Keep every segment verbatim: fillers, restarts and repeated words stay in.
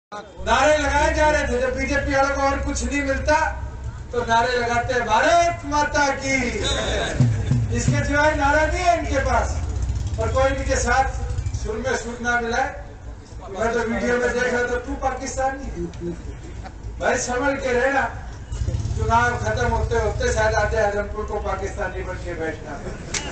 नारे लगाए जा रहे थे। जब बीजेपी वालों को और कुछ नहीं मिलता तो नारे लगाते हैं भारत माता की। इसके सिवाय नारा नहीं है इनके पास। और कोई इनके साथ सुर में सुर ना मिला। मैं तो वीडियो में देख रहा था, तू पाकिस्तानी भाई संभल के रहना। चुनाव खत्म होते होते शायद आते आजमपुर को पाकिस्तानी बन के बैठना।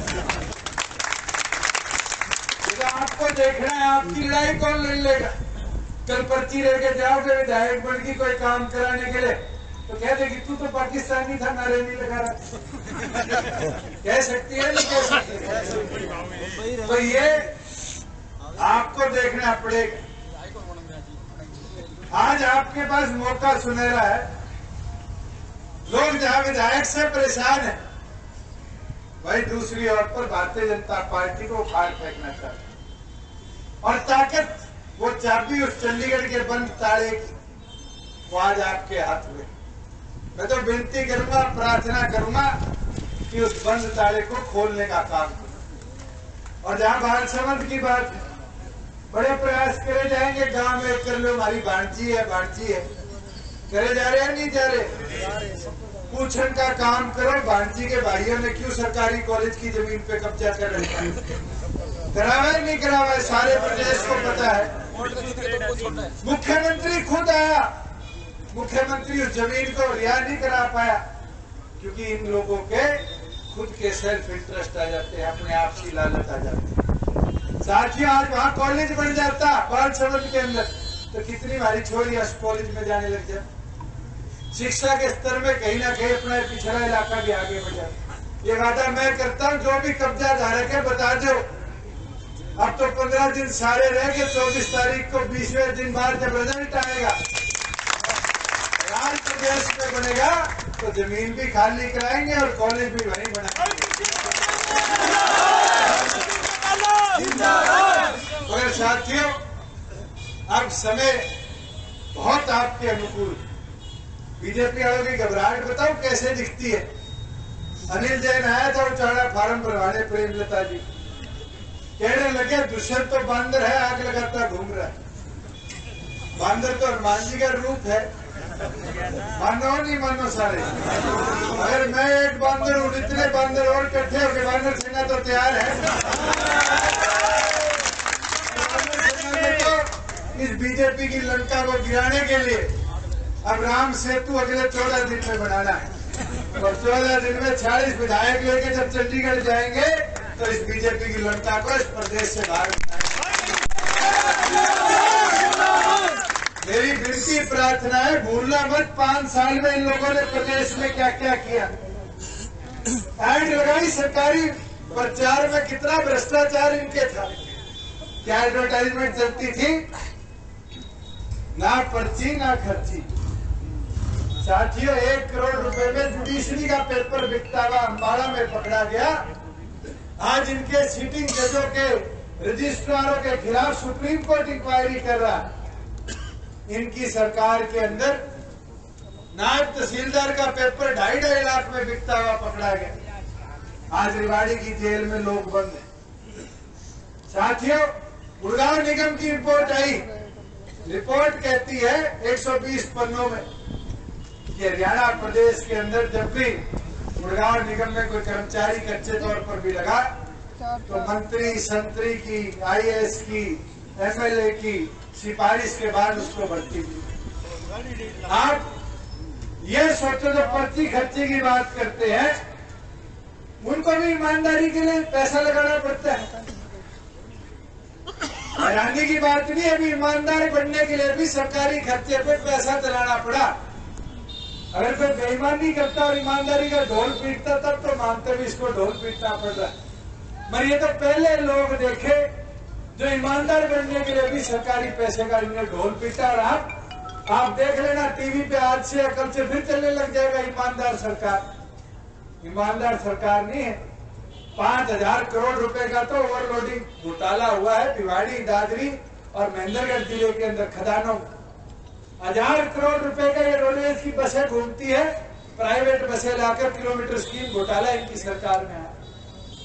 आपको देखना है आपकी लड़ाई कौन लड़ लेगा। कल पर्ची लेके जाओगे विधायक बन की कोई काम कराने के लिए तो कह देगी तू तो पाकिस्तानी था, नारे नहीं लगा रहा। कह सकती है नहीं कह सकती। तो ये आपको देखना पड़ेगा। आज आपके पास मौका सुनहरा है। लोग जहां विधायक से परेशान है, भाई दूसरी ओर पर भारतीय जनता पार्टी को उखाड़ फेंकना चाहते और ताकत वो चाबी उस चंडीगढ़ के बंद ताले की वो आज आपके हाथ में। मैं तो विनती करूंगा, प्रार्थना करूंगा कि उस बंद ताले को खोलने का काम करो। और जहां बाल समझ की बात है, बड़े प्रयास करे जाएंगे। गांव में कर लो हमारी भांजी है भांजी है, करे जा रहे हैं नहीं जा रहे। पूछन का काम करो, भांजी के भाइयों ने क्यों सरकारी कॉलेज की जमीन पे कब्जा कर रखा है, करावा है नहीं करावा है, सारे प्रदेश को पता है। मुख्यमंत्री खुद आया, मुख्यमंत्री उस जमीन को रिहा नहीं करा पाया क्योंकि इन लोगों के खुद के सेल्फ इंटरेस्ट आ जाते हैं, अपने आप की लालच आ जाती है। साथियों आज वहां कॉलेज बन जाता बाल समझ के अंदर तो कितनी हमारी छोरी उस कॉलेज में जाने लग जाए। शिक्षा के स्तर में कहीं ना कहीं अपना पिछड़ा इलाका भी आगे बढ़ जाए। ये वादा मैं करता हूँ, जो भी कब्जा धारक है बता दो। अब तो पंद्रह दिन सारे रह गए, चौबीस तारीख को बीसवें दिन बाद जब रिजल्ट आएगा राज प्रदेश में बनेगा तो जमीन भी खाली कराएंगे और कॉलेज भी वहीं बनाएंगे। मगर साथियों अब समय बहुत आपके अनुकूल। बीजेपी वालों की घबराहट बताओ कैसे दिखती है। अनिल जैन आया था उचाड़ा फार्म भरवाने प्रेमलता जी, कहने लगे दुष्यंत तो बंदर है, आग लगाता घूम रहा है। बंदर तो हनुमान जी का रूप है, मानो नहीं मानो सारे। अगर मैं एक बंदर हूँ, इतने बंदर और इकट्ठे होकर बंदर सेना तो तैयार है। तो इस बीजेपी की लंका को गिराने के लिए अब राम सेतु अगले चौदह दिन में बनाना है और चौदह दिन में छियालीस विधायक लेके जब चंडीगढ़ जाएंगे तो इस बीजेपी की लंका को इस प्रदेश से बाहर। मेरी विनती प्रार्थना है, भूलना मत पांच साल में इन लोगों ने प्रदेश में क्या क्या किया। एड लगाई सरकारी प्रचार में, कितना भ्रष्टाचार इनके था। क्या एडवर्टाइजमेंट चलती थी, ना पर्ची ना खर्ची। साथियों एक करोड़ रुपए में जुडिशरी का पेपर बिकता हुआ अम्बाड़ा में पकड़ा गया। आज इनके सिटिंग जजों के रजिस्ट्रारों के खिलाफ सुप्रीम कोर्ट इंक्वायरी कर रहा है। इनकी सरकार के अंदर नायब तहसीलदार का पेपर ढाई ढाई लाख में बिकता हुआ पकड़ा गया। आज रेवाड़ी की जेल में लोग बंद हैं। साथियों गुड़गांव निगम की रिपोर्ट आई। रिपोर्ट कहती है एक सौ बीस पन्नों में कि हरियाणा प्रदेश के अंदर जब भी गुड़गांव निगम में कोई कर्मचारी कच्चे तौर पर भी लगा तो मंत्री संतरी की, आईएएस की, एमएलए की सिफारिश के बाद उसको भर्ती की। आप ये सोचो जो पर्ची खर्चे की बात करते हैं उनको भी ईमानदारी के लिए पैसा लगाना पड़ता है। हैरानी की बात नहीं, अभी ईमानदार बनने के लिए भी सरकारी खर्चे पे पैसा चलाना पड़ा। अगर कोई बेईमानी करता और ईमानदारी का ढोल पीटता तब तो मानते भी इसको ढोल पीटना पड़ रहा है। मगर ये तो पहले लोग देखे जो ईमानदार बनने के लिए भी सरकारी पैसे का इन्हें ढोल पीटा। और आप आप देख लेना टीवी पे आज से कल से फिर चलने लग जाएगा ईमानदार सरकार। ईमानदार सरकार नहीं है। पांच हजार करोड़ रुपए का तो ओवरलोडिंग घोटाला हुआ है भिवाड़ी, दादरी और महेंद्रगढ़ जिले के अंदर खदानों में। हजार करोड़ रुपए का ये रोडवेज की बसें घूमती है, प्राइवेट बसें लाकर किलोमीटर स्कीम घोटाला इनकी सरकार में है।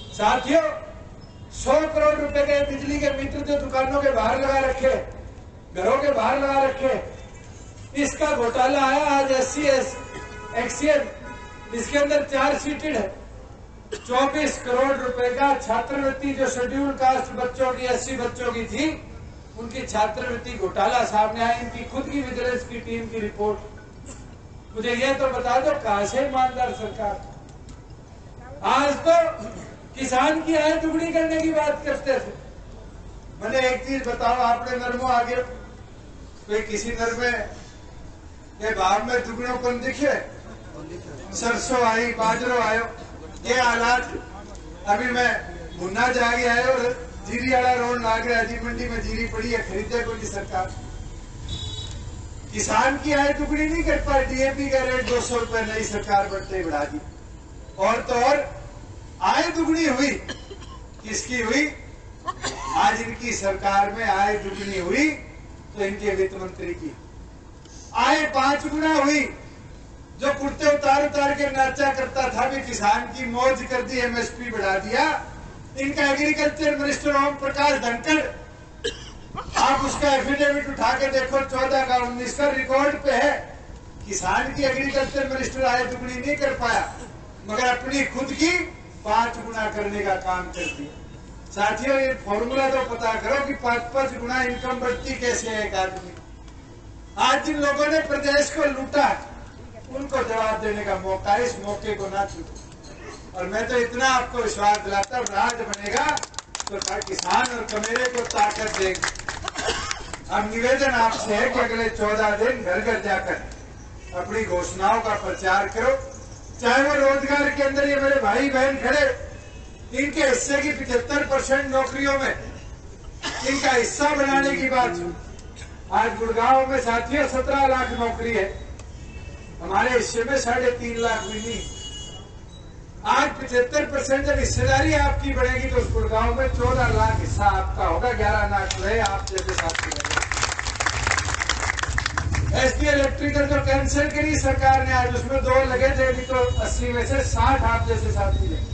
साथियों सौ करोड़ रुपए के बिजली के मीटर जो दुकानों के बाहर लगा रखे घरों के बाहर लगा रखे। इसका घोटाला आया आज एस सी एस एक्सीएन, इसके अंदर चार सीटेड है। चौबीस करोड़ रुपए का छात्रवृत्ति जो शेड्यूल कास्ट बच्चों की, एससी बच्चों की थी, उनकी छात्रवृत्ति घोटाला सामने आया। इनकी खुद की विजिलेंस की टीम की रिपोर्ट। मुझे ये तो बता दो कहां से ईमानदार सरकार। आज तो किसान की आय दुगनी करने की बात करते थे। मैंने एक चीज बताओ, आपने नरमो आगे कोई किसी नरमे के भाव में दुगनोपन दिखे? सरसों आई, बाजरो आयो, ये हालात। अभी मैं मुन्ना जाके आयो और जीरी वाला रोड लाग रहा है जी, मंडी में जीरी पड़ी है, खरीदे कोई सरकार। किसान की आय दुगनी नहीं कर पाई। डीएपी का रेट दो सौ रुपए नई सरकार बढ़ते ही बढ़ा दी। और तो और आय दुगनी हुई, किसकी हुई? आज इनकी सरकार में आय दुगनी हुई तो इनके वित्त मंत्री की आय पांच गुना हुई। जो कुर्ते उतार उतार के नाचा करता था भी किसान की मौज कर दी, एमएसपी बढ़ा दिया। इनका एग्रीकल्चर मिनिस्टर ओम प्रकाश धनखड़, आप उसका एफिडेविट उठा के देखो, चौदह का उन्नीस का रिकॉर्ड पे है। किसान की एग्रीकल्चर मिनिस्टर आय दुगनी नहीं कर पाया, मगर अपनी खुद की पांच गुना करने का काम कर दिया। साथियों, ये फॉर्मूला तो पता करो कि पांच पांच गुना इनकम बढ़ती कैसे है एक आदमी। आज जिन लोगों ने प्रदेश को लूटा, उनको जवाब देने का मौका, इस मौके को ना छूटो। और मैं तो इतना आपको विश्वास दिलाता हूँ, राज बनेगा तो किसान और कमेरे को ताकत देगा। अब निवेदन आपसे है कि अगले चौदह दिन घर घर जाकर अपनी घोषणाओं का प्रचार करो। चाहे वो रोजगार के अंदर ये मेरे भाई बहन खड़े, इनके हिस्से की पिछहत्तर परसेंट नौकरियों में इनका हिस्सा बनाने की बात हो। आज गुड़गांव में साथियों सत्रह लाख नौकरी है, हमारे हिस्से में साढ़े तीन लाख भी नहीं। आज पिछहत्तर परसेंट जब हिस्सेदारी आपकी बढ़ेगी तो उस गुड़गांव में चौदह लाख हिस्सा आपका होगा। ग्यारह लाख रहे आप जैसे साथी। एसटी इलेक्ट्रिकल जो कैंसिल करी सरकार ने, आज उसमें दो लगे थे, अभी तो अस्सी में से साठ आप जैसे साथी लगे।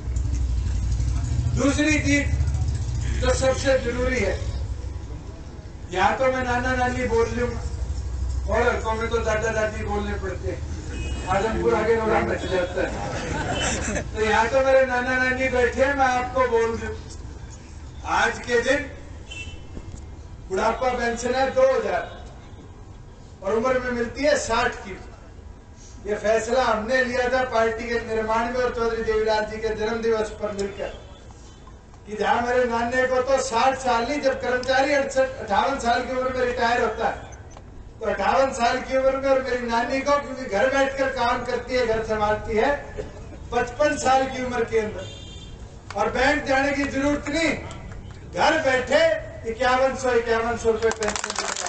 दूसरी चीज जो सबसे जरूरी है, यहाँ तो मैं नाना नानी बोल लूंगा और हल्कों में तो दादा दादी बोलने पड़ते हैं। आजमपुर आगे रोड़ा बच जाता है, तो यहाँ तो मेरे नाना नानी बैठे हैं, मैं आपको बोल दूं। आज के दिन बुढ़ापा पेंशन है दो हजार और उम्र में मिलती है साठ की। ये फैसला हमने लिया था पार्टी के निर्माण में और चौधरी देवीलाल जी के जन्म दिवस पर मिलकर, कि जहां मेरे नाने को तो साठ साल नहीं, जब कर्मचारी अड़सठ अठावन साल की उम्र में रिटायर होता है तो अठावन साल की उम्र में, और मेरी नानी को क्योंकि घर बैठकर काम करती है, घर संभालती है, पचपन साल की उम्र के अंदर। और बैंक जाने की जरूरत नहीं, घर बैठे इक्यावन सौ इक्यावन सौ रुपए पेंशन देगा।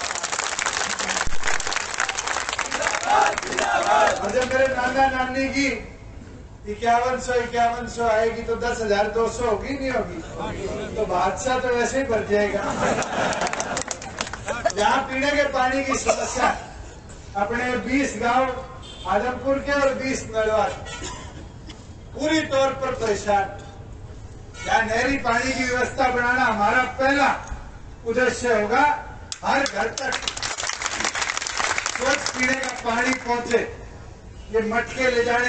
और जब मेरे नाना नानी की इक्यावन सौ इक्यावन सौ आएगी तो दस हजार दो सौ होगी नहीं होगी? तो बादशाह तो वैसे ही भर जाएगा। जहाँ पीने के पानी की समस्या, अपने बीस गांव आजमपुर के और बीस नलवा पूरी तौर पर परेशान। यहाँ नहरी पानी की व्यवस्था बनाना हमारा पहला उद्देश्य होगा। हर घर तक स्वच्छ पीने का पानी पहुंचे। ये मटके ले जाने,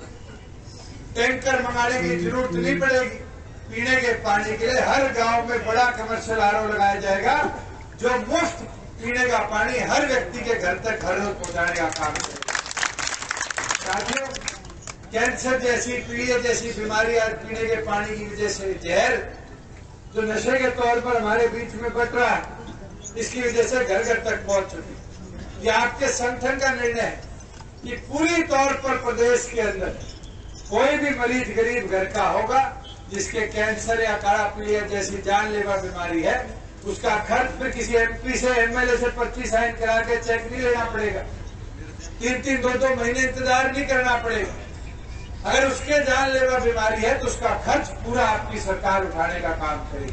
टैंकर मंगाने की जरूरत नहीं पड़ेगी। पीने के पानी के लिए हर गांव में बड़ा कमर्शियल आर ओ लगाया जाएगा, जो मुफ्त पीने का पानी हर व्यक्ति के घर तक हर रोज पहुंचाने का काम करेगा। साथियों, कैंसर जैसी, पीलिया जैसी बीमारी आज पीने के पानी की वजह से, जहर जो नशे के तौर पर हमारे बीच में बट रहा है, इसकी वजह से घर घर तक पहुंच चुकी। ये आपके संगठन का निर्णय है कि पूरी तौर पर प्रदेश के अंदर कोई भी मरीज गरीब घर का होगा जिसके कैंसर या काला पीलिया जैसी जानलेवा बीमारी है, उसका खर्च फिर किसी एमपी से, एमएलए से पर्ची साइन करा के चेक नहीं लेना पड़ेगा, तीन तीन दो दो महीने इंतजार नहीं करना पड़ेगा। अगर उसके जानलेवा बीमारी है तो उसका खर्च पूरा आपकी सरकार उठाने का काम करेगी।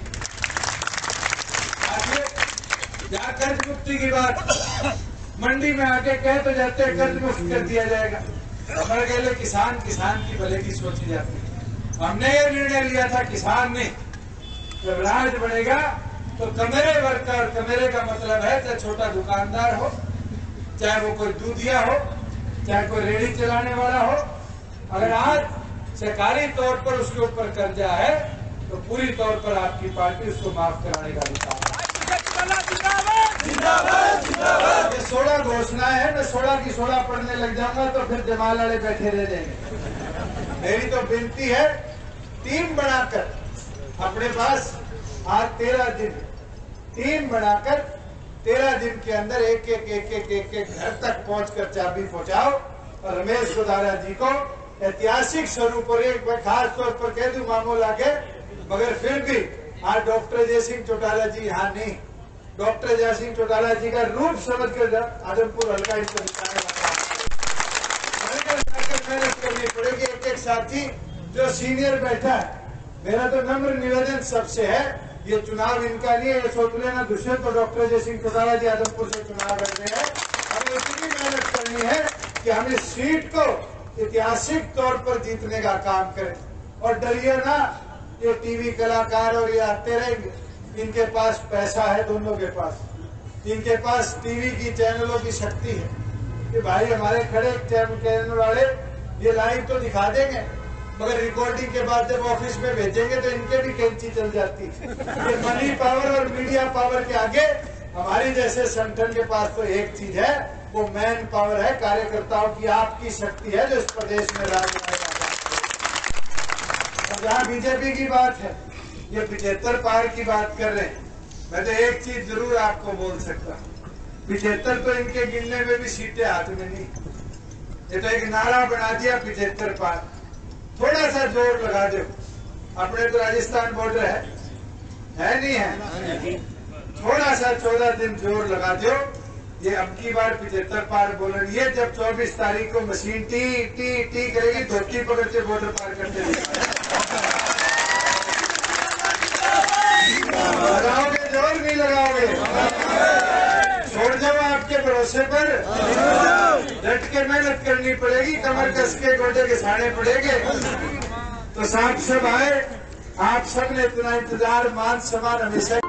जहाँ कर्ज मुक्ति की बात, मंडी में आके कह तो जाते हैं कर्ज मुक्त कर दिया जाएगा, हमारे कहले किसान किसान की भले की सोची जाती है। हमने ये निर्णय लिया था किसान ने, जब राज बनेगा तो कमेरे वर्कर, कमेरे का मतलब है चाहे छोटा दुकानदार हो, चाहे वो कोई दूधिया हो, चाहे कोई रेहड़ी चलाने वाला हो, अगर आज सरकारी तौर पर उसके ऊपर कर्जा है तो पूरी तौर पर आपकी पार्टी उसको माफ कराने का अधिकार है। ये सोलह घोषणा है, मैं सोलह की सोलह पढ़ने लग जाऊंगा तो फिर जमाल वाले बैठे रह जाएंगे। मेरी तो विनती है, टीम बनाकर अपने पास आज तेरह दिन, टीम बनाकर तेरह दिन के अंदर एक एक एक एक एक एक घर तक पहुंचकर चाबी पहुंचाओ और रमेश गोदारा जी को ऐतिहासिक स्वरूप पर एक मैं खास तौर पर कह दूं मामूल आगे, मगर फिर भी आज डॉक्टर जय सिंह चौटाला जी यहाँ नहीं, डॉक्टर जय सिंह चौटाला जी का रूप समझ कर आजमपुर हल्का इसको दिखाने वाला मेहनत करनी पड़ेगी। एक एक साथी जो सीनियर बैठा है, मेरा तो नम्र निवेदन सबसे है, ये चुनाव इनका नहीं है, ये सोच लेना दूसरे तो डॉक्टर जय सिंह चौटाला जी आजमपुर से चुनाव लड़ रहे हैं। हमें इतनी मेहनत करनी है कि हम इस सीट को ऐतिहासिक तौर पर जीतने का काम करें। और डरिए ना, ये टीवी कलाकार और ये आते रहेंगे, इनके पास पैसा है, दोनों के पास, इनके पास टीवी की चैनलों की शक्ति है कि भाई हमारे खड़े चैनल वाले ये लाइव तो दिखा देंगे, मगर रिकॉर्डिंग के बाद जब ऑफिस में भेजेंगे तो इनके भी कैंची चल जाती है। ये मनी पावर और मीडिया पावर के आगे हमारी जैसे संगठन के पास तो एक चीज है, वो मैन पावर है, कार्यकर्ताओं की आपकी शक्ति है जो इस प्रदेश में राज बनाएगा। और जहाँ बीजेपी की बात है, ये पिछहत्तर पार की बात कर रहे हैं, मैं तो एक चीज जरूर आपको बोल सकता हूँ, पिछहत्तर तो इनके गिनने में भी सीटें हाथ में नहीं, ये तो एक नारा बना दिया पिछहत्तर पार। थोड़ा सा जोर लगा दो, अपने तो राजस्थान बॉर्डर है, है नहीं है, थोड़ा सा चौदह दिन जोर लगा दो, ये अब की बार पिछहत्तर पार बोल रही है। जब चौबीस तारीख को मशीन टी टी टी करेगी, धोती पकड़ के बॉर्डर पार करते लगाओगे जोर नहीं लगाओगे, छोड़ जाओ आपके भरोसे पर, डट के मेहनत करनी पड़ेगी, कमर कस के गोडे घिसाने पड़ेंगे। तो साथ सब आए, आप सब ने इतना इंतजार मान सम्मान हमेशा